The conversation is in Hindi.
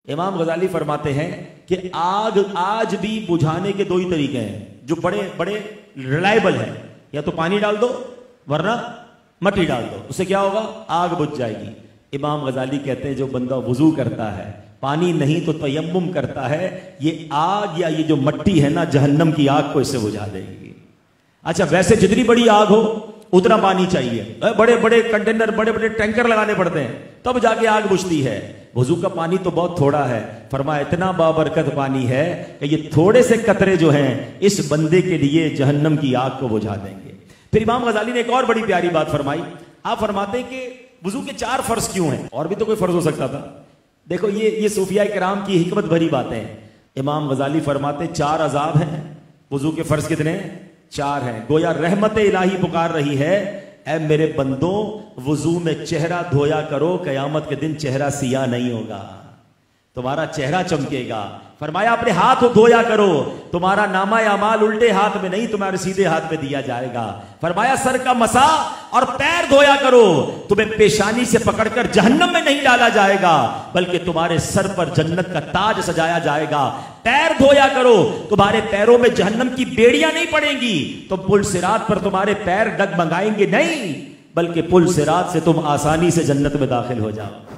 इमाम गजाली फरमाते हैं कि आग आज भी बुझाने के दो ही तरीके हैं जो बड़े बड़े रिलायबल हैं। या तो पानी डाल दो वरना मट्टी डाल दो, उससे क्या होगा, आग बुझ जाएगी। इमाम गजाली कहते हैं जो बंदा वुजू करता है, पानी नहीं तो तयम्मुम करता है, ये आग या ये जो मट्टी है ना, जहन्नम की आग को इससे बुझा देगी। अच्छा, वैसे जितनी बड़ी आग हो उतना पानी चाहिए, बड़े बड़े कंटेनर, बड़े बड़े टैंकर लगाने पड़ते हैं, तब जाके आग बुझती है। वुजू का पानी तो बहुत थोड़ा है, फरमाया इतना बाबरकत पानी है कि ये थोड़े से कतरे जो हैं इस बंदे के लिए जहन्नम की आग को बुझा देंगे। फिर इमाम गजाली ने एक और बड़ी प्यारी बात फरमाई। आप फरमाते हैं कि वुजू के 4 फर्ज क्यों हैं, और भी तो कोई फर्ज हो सकता था। देखो ये सूफिया किराम की हिकमत भरी बातें हैं। इमाम गजाली फरमाते 4 अजाब हैं, वुजू के फर्ज कितने हैं, 4 हैं। गोया रहमत इलाही पुकार रही है, ऐ मेरे बंदों वुजू में चेहरा धोया करो, कयामत के दिन चेहरा सिया नहीं होगा, तुम्हारा चेहरा चमकेगा। फरमाया अपने हाथ धोया करो, तुम्हारा नामा अमाल उल्टे हाथ में नहीं तुम्हारे सीधे हाथ में दिया जाएगा। फरमाया सर का मसा और पैर धोया करो, तुम्हें पेशानी से पकड़कर जहन्नम में नहीं डाला जाएगा, बल्कि तुम्हारे सर पर जन्नत का ताज सजाया जाएगा। पैर धोया करो, तुम्हारे पैरों में जहन्नम की बेड़ियां नहीं पड़ेंगी, तो पुल सिरात पर तुम्हारे पैर डगमगाएंगे नहीं, बल्कि पुल सिरात से तुम आसानी से जन्नत में दाखिल हो जाओ।